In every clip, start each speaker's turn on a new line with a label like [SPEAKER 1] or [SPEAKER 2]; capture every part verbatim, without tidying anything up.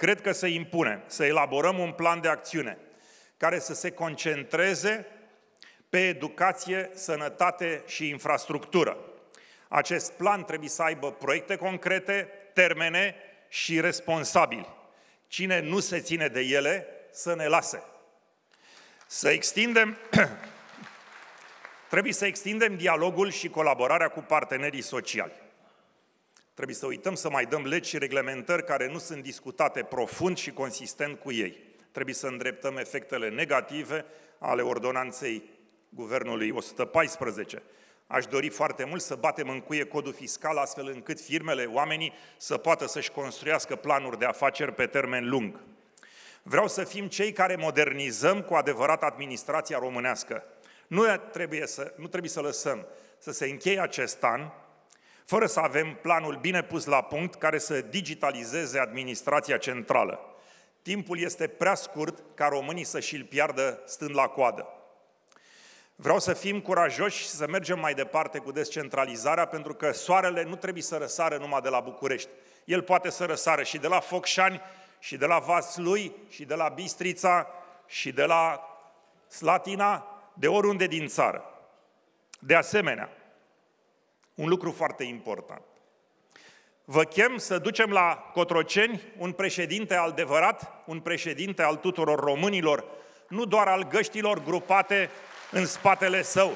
[SPEAKER 1] cred că se impune să elaborăm un plan de acțiune care să se concentreze pe educație, sănătate și infrastructură. Acest plan trebuie să aibă proiecte concrete, termene și responsabili. Cine nu se ține de ele, să ne lase. Să extindem, trebuie să extindem dialogul și colaborarea cu partenerii sociali. Trebuie să uităm să mai dăm legi și reglementări care nu sunt discutate profund și consistent cu ei. Trebuie să îndreptăm efectele negative ale ordonanței Guvernului o sută paisprezece. Aș dori foarte mult să batem în cuie codul fiscal astfel încât firmele, oamenii să poată să-și construiască planuri de afaceri pe termen lung. Vreau să fim cei care modernizăm cu adevărat administrația românească. Nu trebuie să, nu trebuie să lăsăm să se încheie acest an fără să avem planul bine pus la punct care să digitalizeze administrația centrală. Timpul este prea scurt ca românii să și-l piardă stând la coadă. Vreau să fim curajoși și să mergem mai departe cu descentralizarea, pentru că soarele nu trebuie să răsară numai de la București. El poate să răsară și de la Focșani, și de la Vaslui, și de la Bistrița, și de la Slatina, de oriunde din țară. De asemenea, un lucru foarte important. Vă chem să ducem la Cotroceni un președinte adevărat, un președinte al tuturor românilor, nu doar al găștilor grupate în spatele său.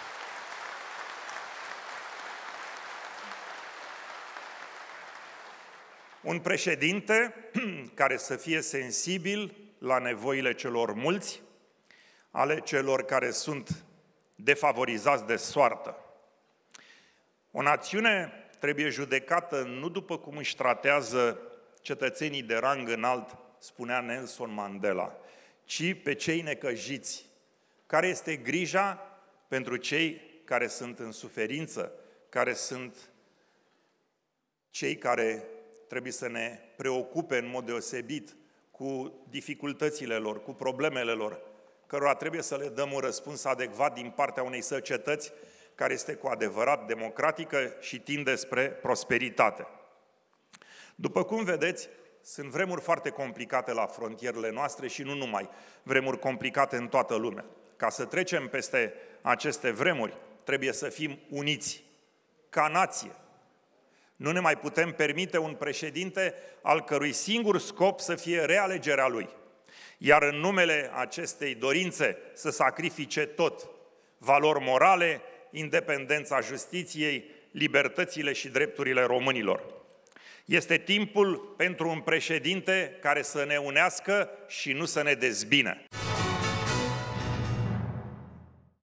[SPEAKER 1] Un președinte care să fie sensibil la nevoile celor mulți, ale celor care sunt defavorizați de soartă. O națiune trebuie judecată nu după cum își tratează cetățenii de rang înalt, spunea Nelson Mandela, ci pe cei necăjiți. Care este grija pentru cei care sunt în suferință, care sunt cei care trebuie să ne preocupe în mod deosebit cu dificultățile lor, cu problemele lor, cărora trebuie să le dăm un răspuns adecvat din partea unei societăți care este cu adevărat democratică și tinde spre prosperitate. După cum vedeți, sunt vremuri foarte complicate la frontierele noastre și nu numai, vremuri complicate în toată lumea. Ca să trecem peste aceste vremuri, trebuie să fim uniți, ca nație. Nu ne mai putem permite un președinte al cărui singur scop să fie realegerea lui, iar în numele acestei dorințe să sacrifice tot, valori morale, independența justiției, libertățile și drepturile românilor. Este timpul pentru un președinte care să ne unească și nu să ne dezbine.